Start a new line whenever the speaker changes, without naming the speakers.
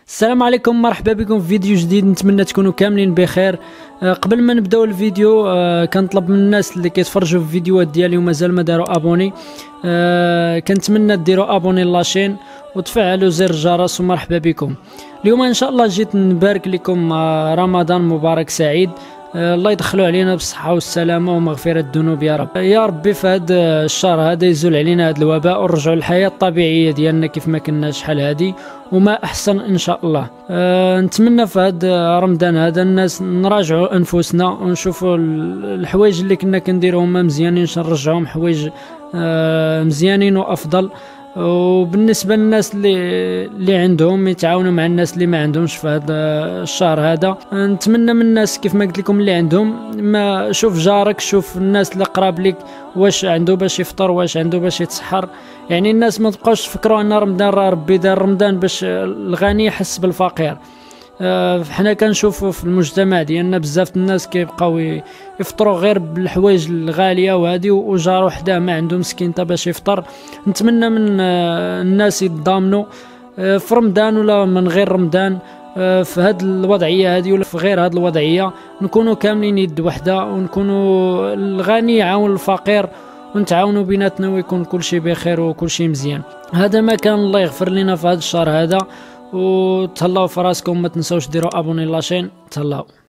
السلام عليكم، مرحبا بكم في فيديو جديد. نتمنى تكونوا كاملين بخير. قبل ما نبداو الفيديو كنطلب من الناس اللي كيتفرجوا في الفيديوهات ديالي ومازال ما داروا ابوني، كنتمنى ديروا ابوني لاشين وتفعلوا زر الجرس. ومرحبا بكم. اليوم ان شاء الله جيت نبارك لكم رمضان مبارك سعيد. الله يدخلوا علينا بالصحة والسلامة ومغفرة الذنوب يا رب. يا ربي في هذا الشهر هذا يزول علينا هذا الوباء ونرجعوا للحياة الطبيعية ديالنا كيف ما كنا شحال هذه وما أحسن إن شاء الله. نتمنى في هذا رمضان هذا الناس نراجعوا أنفسنا ونشوفوا الحوايج اللي كنا كنديروهم مزيانين نرجعوهم حوايج مزيانين وأفضل. وبالنسبه للناس اللي عندهم يتعاونوا مع الناس اللي ما عندهمش في هذا الشهر هذا. نتمنى من الناس كيف ما قلت لكم اللي عندهم، ما شوف جارك، شوف الناس اللي قراب لك واش عنده باش يفطر، واش عنده باش يتسحر. يعني الناس ما تبقاوش تفكروا ان رمضان راه ربي دار رمضان باش الغني يحس بالفقير. حنا كنشوفوا في المجتمع ديالنا بزاف الناس كيبقاو يفطروا غير بالحوايج الغاليه وهذه، وجارو حداه ما عنده مسكين تا باش يفطر. نتمنى من الناس يتضامنوا في رمضان ولا من غير رمضان، في هذه الوضعيه هذه ولا في غير هذه الوضعيه، نكونوا كاملين يد وحده ونكونوا الغني يعاون الفقير ونتعاونوا بيناتنا ويكون كل شيء بخير وكل شيء مزيان. هذا ما كان. الله يغفر لنا في هذا الشهر هذا، وتهلاو في راسكم، ما تنساوش ديروا ابوني لاشين. تهلاو.